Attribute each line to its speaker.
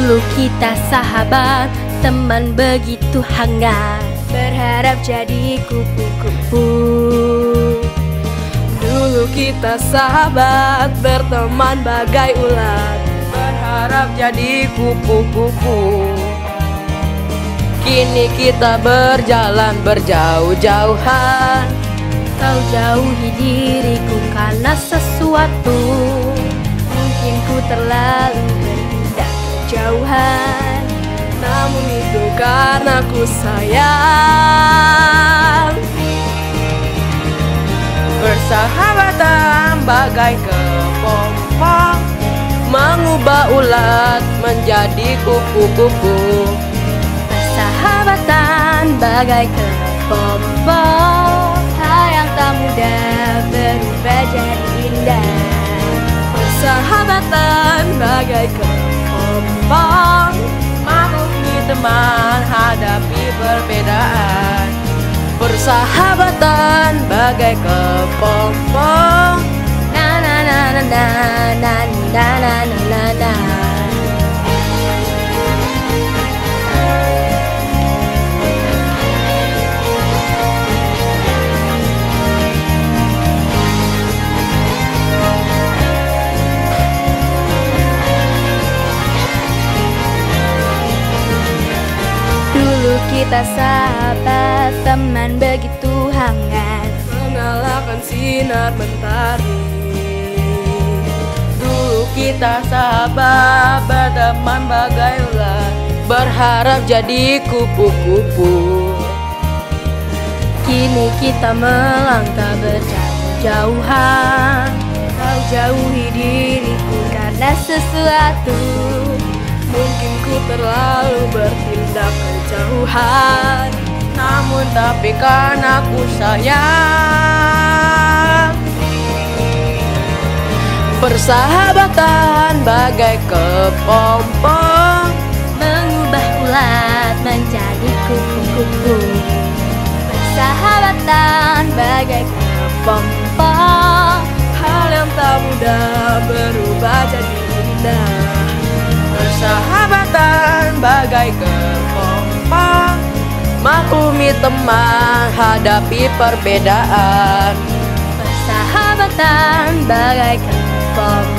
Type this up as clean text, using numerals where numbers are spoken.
Speaker 1: Dulu kita sahabat, teman begitu hangat, berharap jadi kupu-kupu.
Speaker 2: Dulu kita sahabat, berteman bagai ulat, berharap jadi kupu-kupu. Kini kita berjalan berjauh-jauhan,
Speaker 1: Kau jauhi diriku karena sesuatu. Mungkin ku terlalu berpindah kejauhan,
Speaker 2: namun itu karena ku sayang. Persahabatan bagai kepompong, mengubah ulat menjadi kupu-kupu.
Speaker 1: Persahabatan bagai kepompong, hal yang tak mudah berubah jadi indah.
Speaker 2: Persahabatan bagai kepompong, maklumi teman hadapi perbedaan. Persahabatan bagai kepompong,
Speaker 1: Na na na na na na na na na na. Dulu kita sahabat, teman begitu hangat,
Speaker 2: mengalahkan sinar mentari. Dulu kita sahabat, berteman bagai ulat, berharap jadi kupu-kupu.
Speaker 1: kini kita melangkah berjauh-jauhan. Kau jauhi diriku karena sesuatu.
Speaker 2: Mungkin ku terlalu bertindak kejauhan, namun tapi karena ku sayang. Persahabatan bagai kepompong,
Speaker 1: Mengubah ulat menjadi kupu-kupu. Persahabatan bagai kepompong,
Speaker 2: hal yang tak mudah berubah jadi indah. Persahabatan bagai kepompong, maklumi teman hadapi perbedaan.
Speaker 1: persahabatan bagai kepompong,